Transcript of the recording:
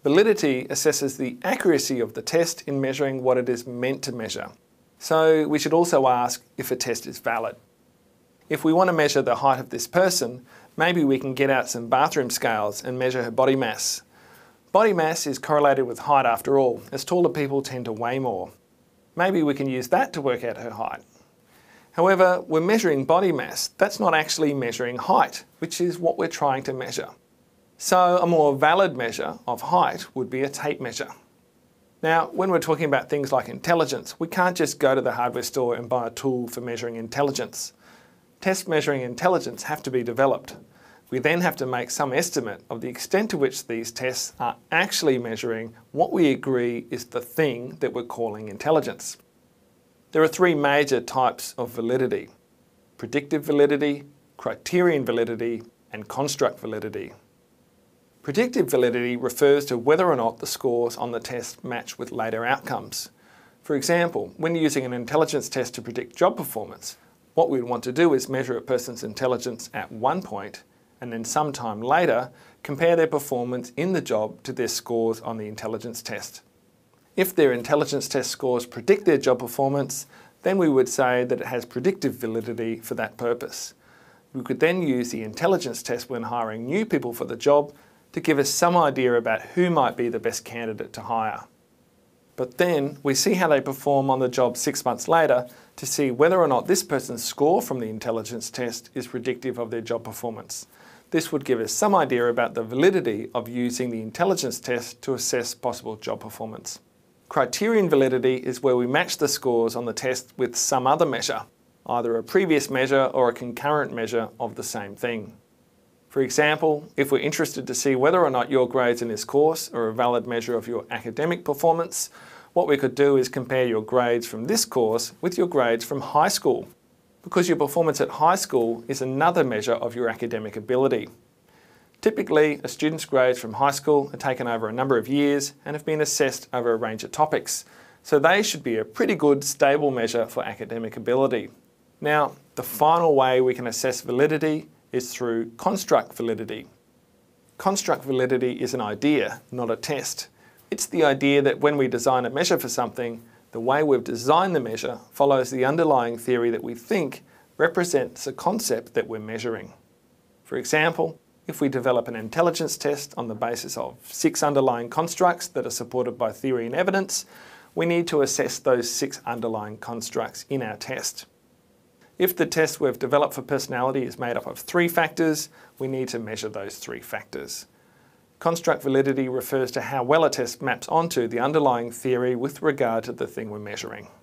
Validity assesses the accuracy of the test in measuring what it is meant to measure. So we should also ask if a test is valid. If we want to measure the height of this person, maybe we can get out some bathroom scales and measure her body mass. Body mass is correlated with height after all, as taller people tend to weigh more. Maybe we can use that to work out her height. However, we're measuring body mass. That's not actually measuring height, which is what we're trying to measure. So a more valid measure of height would be a tape measure. Now, when we're talking about things like intelligence, we can't just go to the hardware store and buy a tool for measuring intelligence. Tests measuring intelligence have to be developed. We then have to make some estimate of the extent to which these tests are actually measuring what we agree is the thing that we're calling intelligence. There are three major types of validity: predictive validity, criterion validity, and construct validity. Predictive validity refers to whether or not the scores on the test match with later outcomes. For example, when using an intelligence test to predict job performance, what we'd want to do is measure a person's intelligence at one point and then sometime later compare their performance in the job to their scores on the intelligence test. If their intelligence test scores predict their job performance, then we would say that it has predictive validity for that purpose. We could then use the intelligence test when hiring new people for the job to give us some idea about who might be the best candidate to hire. But then we see how they perform on the job 6 months later to see whether or not this person's score from the intelligence test is predictive of their job performance. This would give us some idea about the validity of using the intelligence test to assess possible job performance. Criterion validity is where we match the scores on the test with some other measure, either a previous measure or a concurrent measure of the same thing. For example, if we're interested to see whether or not your grades in this course are a valid measure of your academic performance, what we could do is compare your grades from this course with your grades from high school, because your performance at high school is another measure of your academic ability. Typically, a student's grades from high school are taken over a number of years and have been assessed over a range of topics, so they should be a pretty good, stable measure for academic ability. Now, the final way we can assess validity is through construct validity. Construct validity is an idea, not a test. It's the idea that when we design a measure for something, the way we've designed the measure follows the underlying theory that we think represents a concept that we're measuring. For example, if we develop an intelligence test on the basis of 6 underlying constructs that are supported by theory and evidence, we need to assess those 6 underlying constructs in our test. If the test we've developed for personality is made up of 3 factors, we need to measure those 3 factors. Construct validity refers to how well a test maps onto the underlying theory with regard to the thing we're measuring.